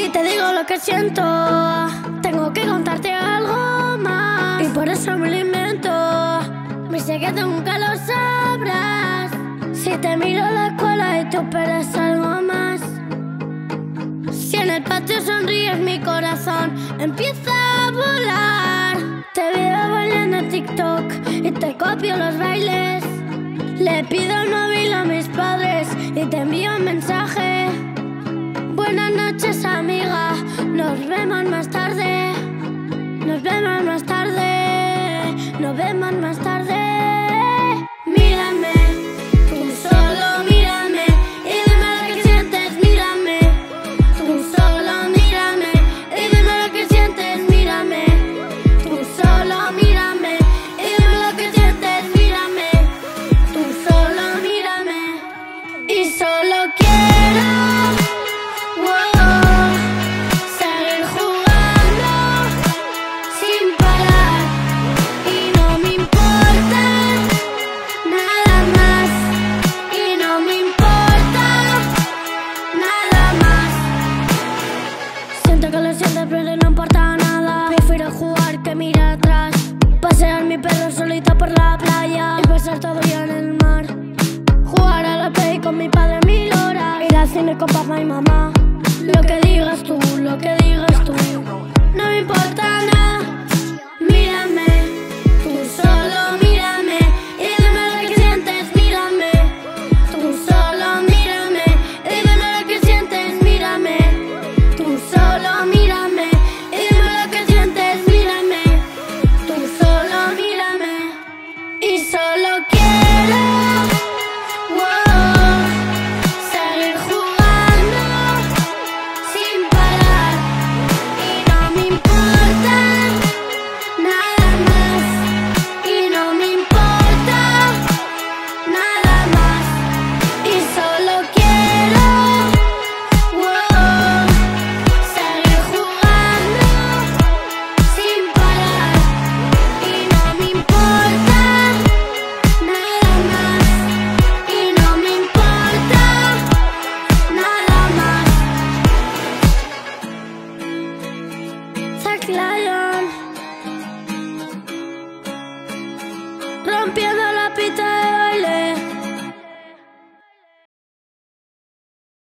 Si te digo lo que siento, tengo que contarte algo más, y por eso me lo invento. Me sé que tú nunca lo sabrás. Si te miro en la escuela y tú esperas algo más. Si en el patio sonríes, mi corazón empieza a volar. Te veo bailando en TikTok y te copio los bailes. Le pido el móvil a mis padres y te envío un mensaje. Buenas noches, amiga, nos vemos más tarde. Nos vemos más tarde. Nos vemos más tarde. Mírame, tú solo mírame y dime lo que sientes, mírame. Tú solo mírame y dime lo que sientes, mírame. Tú solo mírame y dime lo que sientes, mírame. Tú solo mírame y solo quiero seguir jugando sin parar y no me importa nada más, y no me importa nada más. Siento que lo sientes pero no importa nada. Prefiero jugar que mirar atrás, pasear mi perro solito por la playa y pasar todo el día en el mar. Jugar a la play con mi padre 1000 horas, ir al cine con papá y mamá. Lo que digas tú, lo que digas tú, no me importa nada.